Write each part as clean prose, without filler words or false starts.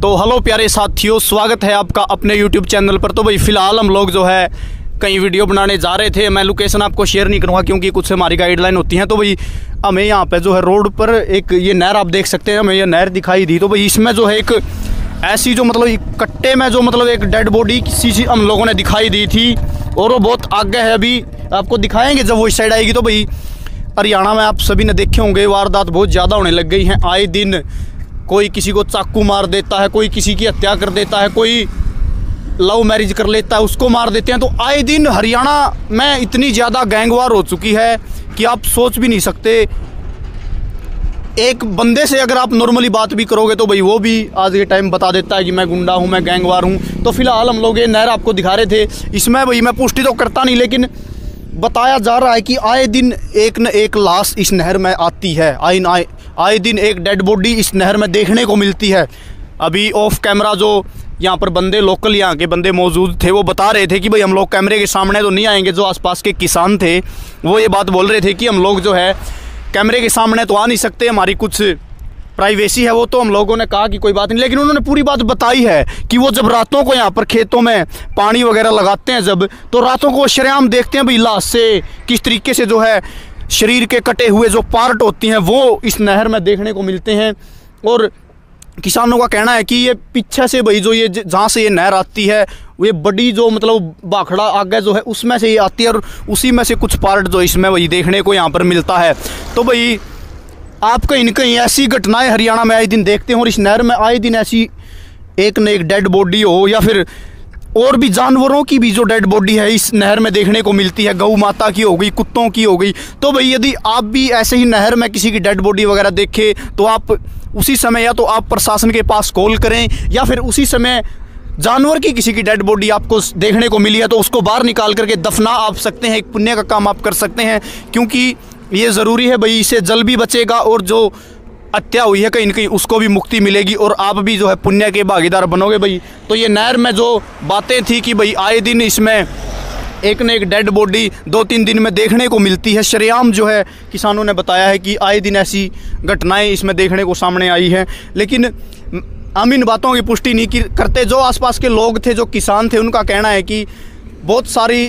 तो हेलो प्यारे साथियों, स्वागत है आपका अपने YouTube चैनल पर। तो भाई फ़िलहाल हम लोग जो है कहीं वीडियो बनाने जा रहे थे। मैं लोकेशन आपको शेयर नहीं करूँगा क्योंकि कुछ हमारी गाइडलाइन होती हैं। तो भाई हमें यहाँ पे जो है रोड पर एक ये नहर आप देख सकते हैं, हमें ये नहर दिखाई दी। तो भाई इसमें जो है एक ऐसी जो मतलब कट्टे में जो मतलब एक डेड बॉडी किसी हम लोगों ने दिखाई दी थी और वो बहुत आगे है। अभी आपको दिखाएंगे जब वो इस साइड आएगी। तो भाई हरियाणा में आप सभी ने देखे होंगे वारदात बहुत ज़्यादा होने लग गई हैं। आए दिन कोई किसी को चाकू मार देता है, कोई किसी की हत्या कर देता है, कोई लव मैरिज कर लेता है उसको मार देते हैं। तो आए दिन हरियाणा में इतनी ज़्यादा गैंगवार हो चुकी है कि आप सोच भी नहीं सकते। एक बंदे से अगर आप नॉर्मली बात भी करोगे तो भाई वो भी आज के टाइम बता देता है कि मैं गुंडा हूँ, मैं गैंगवार हूँ। तो फिलहाल हम लोग ये नहर आपको दिखा रहे थे। इसमें भाई मैं पुष्टि तो करता नहीं, लेकिन बताया जा रहा है कि आए दिन एक न एक लाश इस नहर में आती है। आए दिन एक डेड बॉडी इस नहर में देखने को मिलती है। अभी ऑफ कैमरा जो यहाँ पर बंदे लोकल यहाँ के बंदे मौजूद थे वो बता रहे थे कि भाई हम लोग कैमरे के सामने तो नहीं आएंगे। जो आसपास के किसान थे वो ये बात बोल रहे थे कि हम लोग जो है कैमरे के सामने तो आ नहीं सकते, हमारी कुछ प्राइवेसी है। वो तो हम लोगों ने कहा कि कोई बात नहीं, लेकिन उन्होंने पूरी बात बताई है कि वो जब रातों को यहाँ पर खेतों में पानी वगैरह लगाते हैं जब, तो रातों को शरेआम देखते हैं भाई लाश से किस तरीके से जो है शरीर के कटे हुए जो पार्ट होती हैं वो इस नहर में देखने को मिलते हैं। और किसानों का कहना है कि ये पीछे से भाई जो ये जहाँ से ये नहर आती है ये बड़ी जो मतलब बाखड़ा आगे जो है उसमें से ये आती है और उसी में से कुछ पार्ट जो इसमें वही देखने को यहाँ पर मिलता है। तो भाई आप कहीं न कहीं ऐसी घटनाएं हरियाणा में आए दिन देखते हैं और इस नहर में आए दिन ऐसी एक न एक डेड बॉडी हो या फिर और भी जानवरों की भी जो डेड बॉडी है इस नहर में देखने को मिलती है। गौ माता की हो गई, कुत्तों की हो गई। तो भाई यदि आप भी ऐसे ही नहर में किसी की डेड बॉडी वगैरह देखें तो आप उसी समय या तो आप प्रशासन के पास कॉल करें या फिर उसी समय जानवर की किसी की डेड बॉडी आपको देखने को मिली है तो उसको बाहर निकाल करके दफना आप सकते हैं। एक पुण्य का काम आप कर सकते हैं क्योंकि ये ज़रूरी है भाई, इससे जल भी बचेगा और जो हत्या हुई है कहीं न कहीं उसको भी मुक्ति मिलेगी और आप भी जो है पुण्य के भागीदार बनोगे भाई। तो ये नहर में जो बातें थी कि भाई आए दिन इसमें एक न एक डेड बॉडी 2-3 दिन में देखने को मिलती है। शरेआम जो है किसानों ने बताया है कि आए दिन ऐसी घटनाएं इसमें देखने को सामने आई हैं, लेकिन हम इन बातों की पुष्टि नहीं करते। जो आसपास के लोग थे, जो किसान थे, उनका कहना है कि बहुत सारी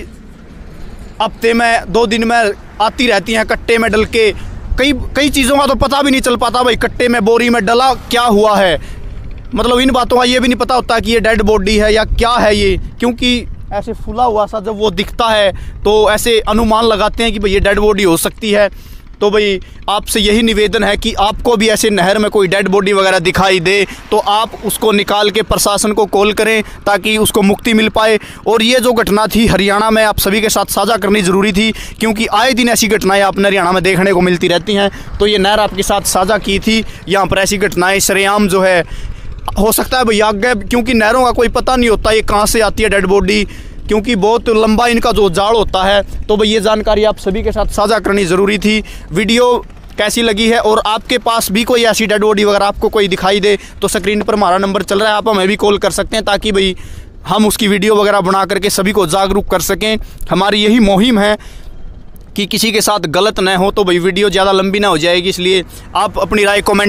हफ्ते में 2 दिन में आती रहती हैं कट्टे में डल के। कई चीज़ों का तो पता भी नहीं चल पाता भाई कट्टे में बोरी में डला क्या हुआ है। मतलब इन बातों का ये भी नहीं पता होता कि ये डेड बॉडी है या क्या है ये, क्योंकि ऐसे फूला हुआ सा जब वो दिखता है तो ऐसे अनुमान लगाते हैं कि भाई ये डेड बॉडी हो सकती है। तो भाई आपसे यही निवेदन है कि आपको भी ऐसे नहर में कोई डेड बॉडी वगैरह दिखाई दे तो आप उसको निकाल के प्रशासन को कॉल करें ताकि उसको मुक्ति मिल पाए। और ये जो घटना थी हरियाणा में आप सभी के साथ साझा करनी ज़रूरी थी क्योंकि आए दिन ऐसी घटनाएं आपने हरियाणा में देखने को मिलती रहती हैं। तो ये नहर आपके साथ साझा की थी। यहाँ पर ऐसी घटनाएँ सरेआम जो है हो सकता है भैया आगे, क्योंकि नहरों का कोई पता नहीं होता ये कहाँ से आती है डेड बॉडी, क्योंकि बहुत लंबा इनका जो जाड़ होता है। तो भाई ये जानकारी आप सभी के साथ साझा करनी ज़रूरी थी। वीडियो कैसी लगी है और आपके पास भी कोई ऐसी डेड बॉडी वगैरह आपको कोई दिखाई दे तो स्क्रीन पर हमारा नंबर चल रहा है, आप हमें भी कॉल कर सकते हैं ताकि भाई हम उसकी वीडियो वगैरह बना करके सभी को जागरूक कर सकें। हमारी यही मुहिम है कि किसी के साथ गलत न हो। तो भाई वीडियो ज़्यादा लंबी ना हो जाएगी, इसलिए आप अपनी राय कमेंट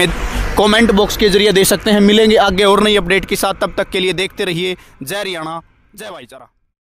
बॉक्स के जरिए दे सकते हैं। मिलेंगे आगे और नई अपडेट के साथ, तब तक के लिए देखते रहिए। जय हरियाणा, जय भाईचारा।